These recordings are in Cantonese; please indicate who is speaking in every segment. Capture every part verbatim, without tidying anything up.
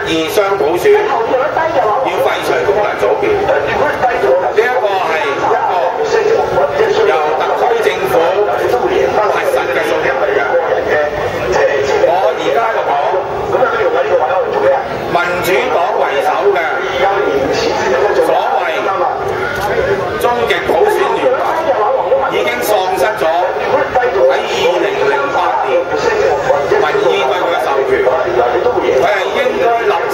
Speaker 1: 意雙普選，要廢除功能組別。呢一個係一個由特區政府核實嘅數據嚟嘅。我而家就講民主黨為首嘅所謂終極普選聯盟已經喪失咗喺二零零八年民意對佢嘅授權，佢係應該立即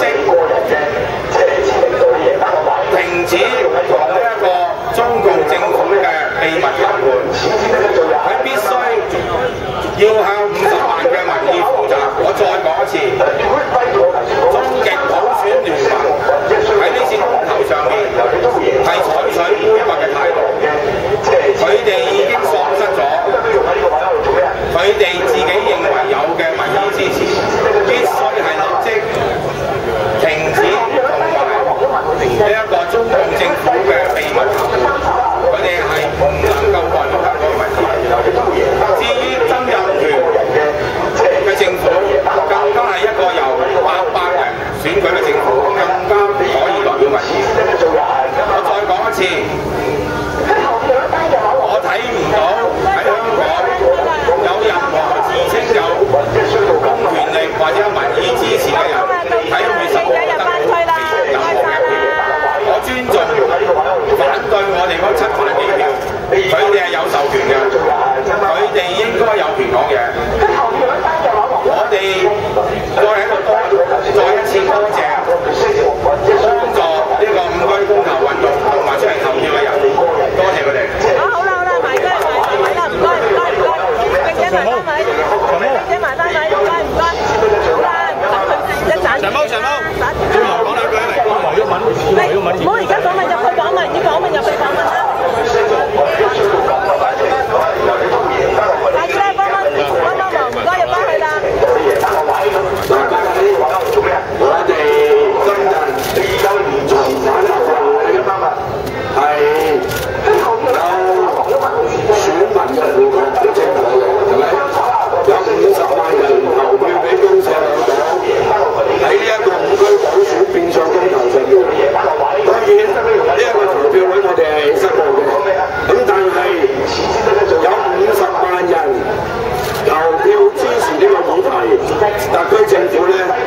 Speaker 1: 停止同呢一個中共政府嘅秘密談判，佢必須要向五十萬嘅民意負責。我再講一次，終極普選聯盟喺呢次公投上面係採取杯葛嘅態度，佢哋已經喪失咗佢哋自己認為有嘅民意支持，必須係立即停止同埋呢一個中共政府嘅秘密談判，佢哋係唔能夠代表香港嘅民意。至於曾蔭權嘅政府，更加係一個由八百人選舉嘅政府，更加唔可以代表民意。我再講一次，我睇唔到喺香港有任何自稱有公權力或者有民意支持嘅人喺月十號得到任何嘅票。我尊重反對我哋嗰七萬幾票，佢哋係有授權嘅，佢哋應該有權講嘢。我哋再喺度多再一次多謝幫助呢個五區公投運動同埋出嚟投票嘅人，多謝佢哋。
Speaker 2: 好啦好啦，埋堆埋堆位啦，唔該唔該唔該，並且埋單位，並且埋單位，唔該唔該，好啦，等佢一陣。長毛長毛，轉頭講兩句嚟，講埋鬱文，埋鬱文。唔好而家訪問入去訪問，要訪問入去訪問啦。快啲啦，幫幫幫幫忙，唔該入翻去啦。
Speaker 3: 嗱，我哋今日有唔同反對嘅方法，係有選民嘅負責嘅政府嘅，係咪？有五十萬人投票俾公社兩黨喺呢一個五區補選變相公投上面。當然呢一個投票率我哋係失望嘅，咁但係有五十萬人投票支持呢個議題，特區政府咧。